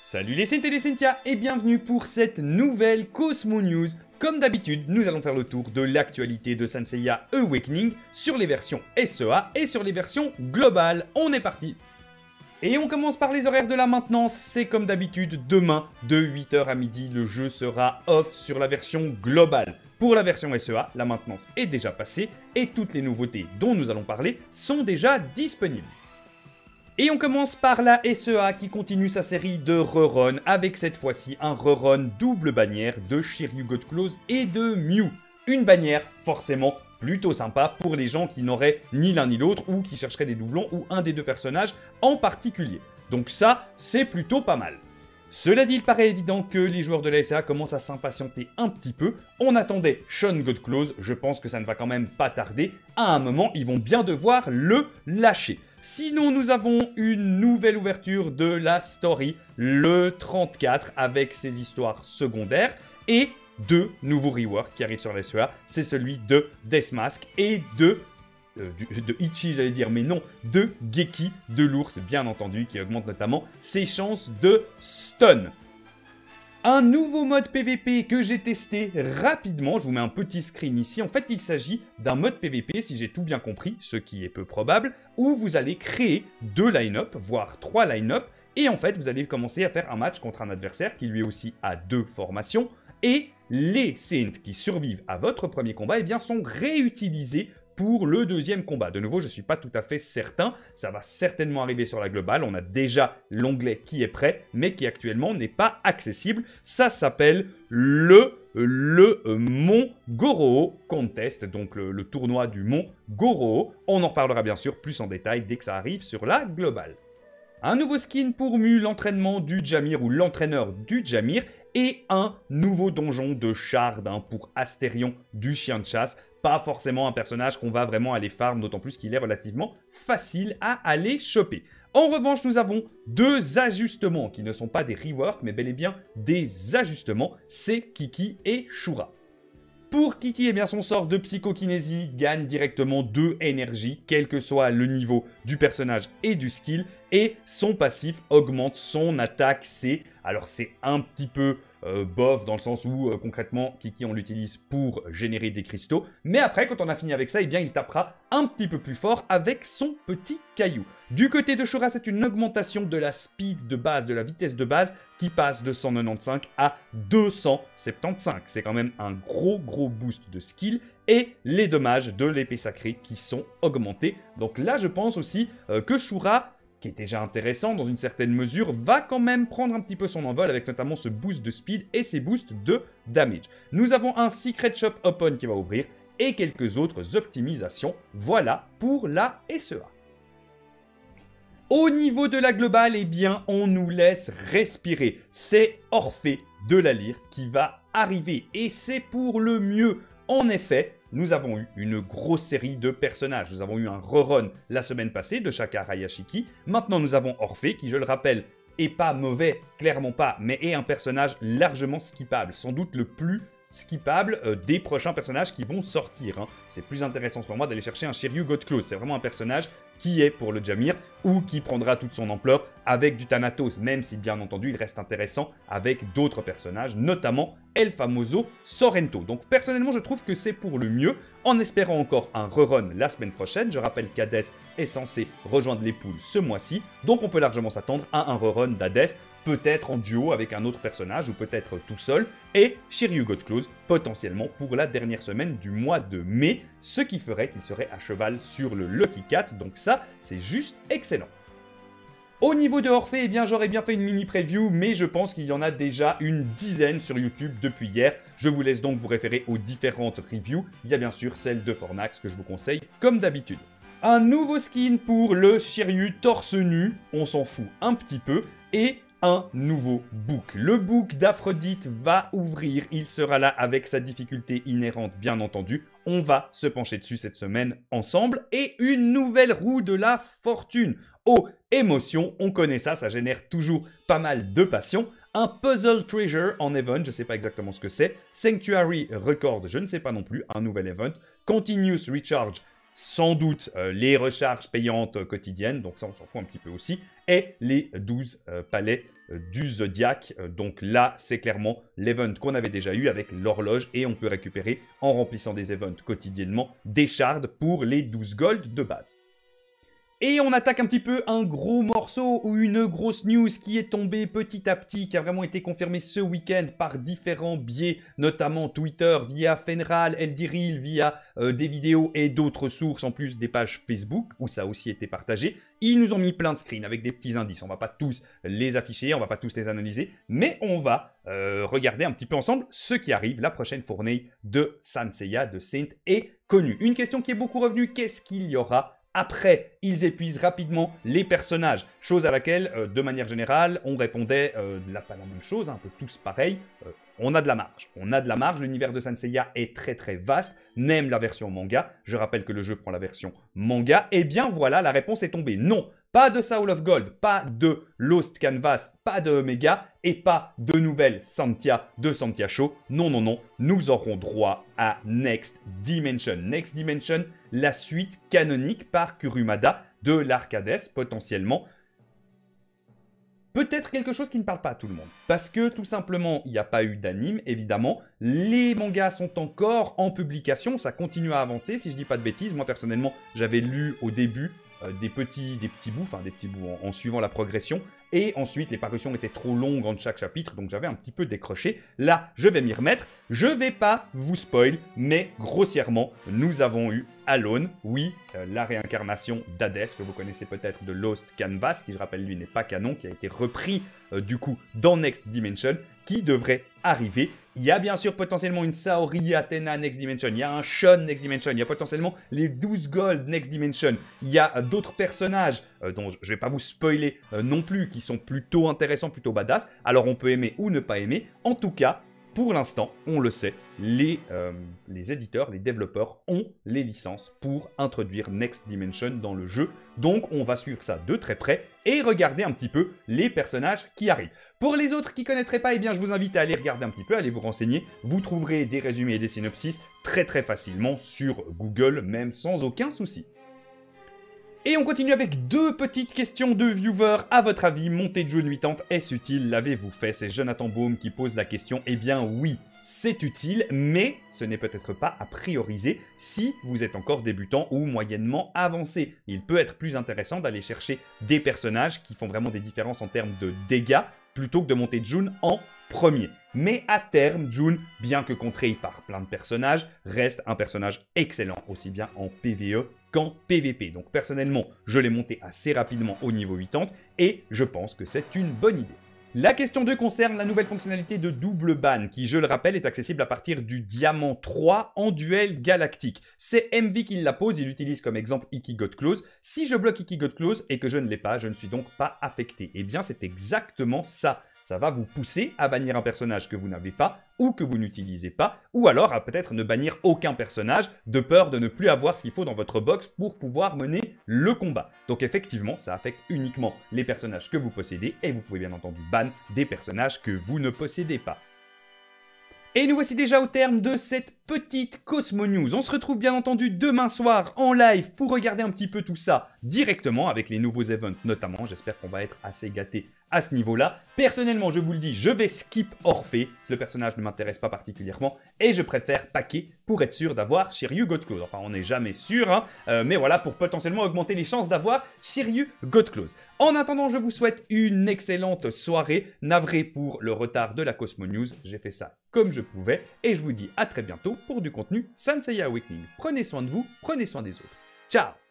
Salut les Saints et les Saintia et bienvenue pour cette nouvelle Cosmo News. Comme d'habitude, nous allons faire le tour de l'actualité de Saint Seiya Awakening sur les versions SEA et sur les versions globales. On est parti! Et on commence par les horaires de la maintenance. C'est comme d'habitude, demain de 8h à midi, le jeu sera off sur la version globale. Pour la version SEA, la maintenance est déjà passée et toutes les nouveautés dont nous allons parler sont déjà disponibles. Et on commence par la SEA qui continue sa série de rerun avec cette fois-ci un rerun double bannière de Shiryu God Close et de Mew. Une bannière forcément plutôt sympa pour les gens qui n'auraient ni l'un ni l'autre ou qui chercheraient des doublons ou un des deux personnages en particulier. Donc ça, c'est plutôt pas mal. Cela dit, il paraît évident que les joueurs de la SEA commencent à s'impatienter un petit peu. On attendait Sean God Close, je pense que ça ne va quand même pas tarder. À un moment, ils vont bien devoir le lâcher. Sinon, nous avons une nouvelle ouverture de la story, le 34, avec ses histoires secondaires, et deux nouveaux reworks qui arrivent sur la SEA. C'est celui de Deathmask et de Ichi, j'allais dire, mais non, de Geki, de l'ours, bien entendu, qui augmente notamment ses chances de stun. Un nouveau mode PVP que j'ai testé rapidement, je vous mets un petit screen ici. En fait, il s'agit d'un mode PVP, si j'ai tout bien compris, ce qui est peu probable, où vous allez créer 2 line-up, voire 3 line-up, et en fait, vous allez commencer à faire un match contre un adversaire qui lui aussi a 2 formations, et les Saints qui survivent à votre premier combat, eh bien, sont réutilisés pour le deuxième combat. De nouveau, je ne suis pas tout à fait certain, ça va certainement arriver sur la globale, on a déjà l'onglet qui est prêt, mais qui actuellement n'est pas accessible. Ça s'appelle le Mont Goro Contest, donc le tournoi du Mont Goro. On en reparlera bien sûr plus en détail dès que ça arrive sur la globale. Un nouveau skin pour Mu, l'entraînement du Jamir ou l'entraîneur du Jamir, et un nouveau donjon de Shard pour Astérion du chien de chasse. Pas forcément un personnage qu'on va vraiment aller farm, d'autant plus qu'il est relativement facile à aller choper. En revanche, nous avons 2 ajustements qui ne sont pas des reworks, mais bel et bien des ajustements. C'est Kiki et Shura. Pour Kiki, eh bien, son sort de psychokinésie gagne directement 2 énergies, quel que soit le niveau du personnage et du skill, et son passif augmente son attaque C. Alors c'est un petit peu bof dans le sens où concrètement Kiki on l'utilise pour générer des cristaux, mais après quand on a fini avec ça, eh bien il tapera un petit peu plus fort avec son petit caillou. Du côté de Shura, c'est une augmentation de la speed de base, de la vitesse de base, qui passe de 195 à 275. C'est quand même un gros boost de skill, et les dommages de l'épée sacrée qui sont augmentés. Donc là je pense aussi que Shura, qui est déjà intéressant dans une certaine mesure, va quand même prendre un petit peu son envol avec notamment ce boost de speed et ces boosts de damage. Nous avons un Secret Shop Open qui va ouvrir et quelques autres optimisations. Voilà pour la SEA. Au niveau de la globale, eh bien, on nous laisse respirer. C'est Orphée de la Lyre qui va arriver et c'est pour le mieux. En effet, nous avons eu une grosse série de personnages. Nous avons eu un rerun la semaine passée de Shaka Hayashiki. Maintenant, nous avons Orphée qui, je le rappelle, est pas mauvais, clairement pas, mais est un personnage largement skippable. Sans doute le plus skippable des prochains personnages qui vont sortir. C'est plus intéressant pour moi d'aller chercher un Shiryu God Close. C'est vraiment un personnage qui est pour le Jamir ou qui prendra toute son ampleur avec du Thanatos, même si bien entendu il reste intéressant avec d'autres personnages, notamment El Famoso Sorrento. Donc personnellement je trouve que c'est pour le mieux, en espérant encore un rerun la semaine prochaine. Je rappelle qu'Hades est censé rejoindre les poules ce mois-ci, donc on peut largement s'attendre à un rerun d'Hades, peut-être en duo avec un autre personnage ou peut-être tout seul, et Shiryu God Close potentiellement pour la dernière semaine du mois de mai, ce qui ferait qu'il serait à cheval sur le Lucky Cat, donc ça c'est juste excellent. Au niveau de Orphée, eh bien j'aurais bien fait une mini preview, mais je pense qu'il y en a déjà une dizaine sur YouTube depuis hier. Je vous laisse donc vous référer aux différentes reviews. Il y a bien sûr celle de Fornax que je vous conseille comme d'habitude. Un nouveau skin pour le Shiryu torse nu, on s'en fout un petit peu, et un nouveau book. Le book d'Aphrodite va ouvrir, il sera là avec sa difficulté inhérente bien entendu. On va se pencher dessus cette semaine ensemble. Et une nouvelle roue de la fortune. Oh, émotion, on connaît ça, ça génère toujours pas mal de passion. Un Puzzle Treasure en event, je ne sais pas exactement ce que c'est. Sanctuary Record, je ne sais pas non plus, un nouvel event. Continuous Recharge, sans doute les recharges payantes quotidiennes, donc ça on s'en fout un petit peu aussi, et les 12 palais du Zodiac. Donc là, c'est clairement l'event qu'on avait déjà eu avec l'horloge et on peut récupérer en remplissant des events quotidiennement des shards pour les 12 gold de base. Et on attaque un petit peu un gros morceau ou une grosse news qui est tombée petit à petit, qui a vraiment été confirmée ce week-end par différents biais, notamment Twitter, via Fenral, Eldiril, via des vidéos et d'autres sources, en plus des pages Facebook, où ça a aussi été partagé. Ils nous ont mis plein de screens avec des petits indices. On va pas tous les afficher, on va pas tous les analyser, mais on va regarder un petit peu ensemble ce qui arrive. La prochaine fournée de Saint Seiya, de Saint, est connue. Une question qui est beaucoup revenue, qu'est-ce qu'il y aura après? Ils épuisent rapidement les personnages, chose à laquelle, de manière générale, on répondait pas la même chose, un peu tous pareil, on a de la marge. On a de la marge, l'univers de Saint Seiya est très très vaste, même la version manga, je rappelle que le jeu prend la version manga, et bien voilà, la réponse est tombée. Non, pas de Soul of Gold, pas de Lost Canvas, pas de Omega, et pas de nouvelle Santia de Santia Show. Non, non, non, nous aurons droit à Next Dimension. Next Dimension, la suite canonique par Kurumada de l'Arcades, potentiellement. Peut-être quelque chose qui ne parle pas à tout le monde. Parce que, tout simplement, il n'y a pas eu d'anime, évidemment. Les mangas sont encore en publication, ça continue à avancer, si je dis pas de bêtises. Moi, personnellement, j'avais lu au début des petits bouts en suivant la progression. Et ensuite, les parutions étaient trop longues entre chaque chapitre, donc j'avais un petit peu décroché. Là, je vais m'y remettre. Je vais pas vous spoil, mais grossièrement, nous avons eu Alone, oui, la réincarnation d'Hadès, que vous connaissez peut-être de Lost Canvas, qui je rappelle lui n'est pas canon, qui a été repris du coup dans Next Dimension, qui devrait arriver. Il y a bien sûr potentiellement une Saori Athena Next Dimension, il y a un Shun Next Dimension, il y a potentiellement les 12 Gold Next Dimension, il y a d'autres personnages dont je ne vais pas vous spoiler non plus, qui sont plutôt intéressants, plutôt badass. Alors on peut aimer ou ne pas aimer, en tout cas, pour l'instant, on le sait, les éditeurs, les développeurs ont les licences pour introduire Next Dimension dans le jeu. Donc on va suivre ça de très près et regarder un petit peu les personnages qui arrivent. Pour les autres qui ne connaîtraient pas, eh bien je vous invite à aller regarder un petit peu, à aller vous renseigner. Vous trouverez des résumés et des synopsis très facilement sur Google, même sans aucun souci. Et on continue avec deux petites questions de viewers. À votre avis, monter de June 80, est-ce utile? L'avez-vous fait? C'est Jonathan Baume qui pose la question. Eh bien oui, c'est utile, mais ce n'est peut-être pas à prioriser si vous êtes encore débutant ou moyennement avancé. Il peut être plus intéressant d'aller chercher des personnages qui font vraiment des différences en termes de dégâts plutôt que de monter June en premier. Mais à terme, June, bien que contré par plein de personnages, reste un personnage excellent, aussi bien en PvE qu'en PvP. Donc personnellement, je l'ai monté assez rapidement au niveau 80 et je pense que c'est une bonne idée. La question 2 concerne la nouvelle fonctionnalité de double ban qui, je le rappelle, est accessible à partir du Diamant 3 en duel galactique. C'est MV qui la pose, il utilise comme exemple Icky Got Close. Si je bloque Icky Got Close et que je ne l'ai pas, je ne suis donc pas affecté. Eh bien, c'est exactement ça. Ça va vous pousser à bannir un personnage que vous n'avez pas ou que vous n'utilisez pas, ou alors à peut-être ne bannir aucun personnage de peur de ne plus avoir ce qu'il faut dans votre box pour pouvoir mener le combat. Donc effectivement, ça affecte uniquement les personnages que vous possédez et vous pouvez bien entendu ban des personnages que vous ne possédez pas. Et nous voici déjà au terme de cette petite Cosmo News. On se retrouve bien entendu demain soir en live pour regarder un petit peu tout ça directement avec les nouveaux events notamment. J'espère qu'on va être assez gâtés à ce niveau-là. Personnellement, je vous le dis, je vais skip Orphée. Le personnage ne m'intéresse pas particulièrement et je préfère paquer pour être sûr d'avoir Shiryu God Close. Enfin, on n'est jamais sûr, hein, mais voilà, pour potentiellement augmenter les chances d'avoir Shiryu God Close. En attendant, je vous souhaite une excellente soirée. Navré pour le retard de la Cosmo News, j'ai fait ça comme je pouvais et je vous dis à très bientôt pour du contenu Saint Seiya Awakening. Prenez soin de vous, prenez soin des autres. Ciao!